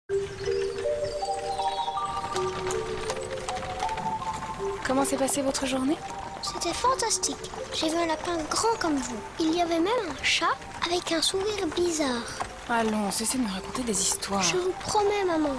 Comment s'est passée votre journée? C'était fantastique. J'ai vu un lapin grand comme vous. Il y avait même un chat avec un sourire bizarre. Allons, cessez de me raconter des histoires. Je vous promets, maman.